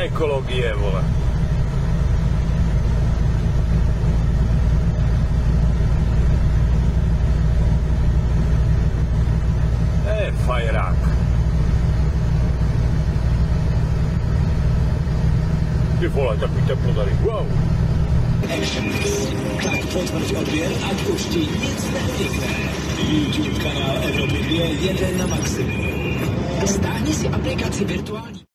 ekologie, vole. Fajrák. Ty vole, takový teplo tady. Wow. Tak potvrď odběr, ať už ti nic neunikne. YouTube kanál Evropy 2 jede na maximum. Stáhni si aplikaci virtuální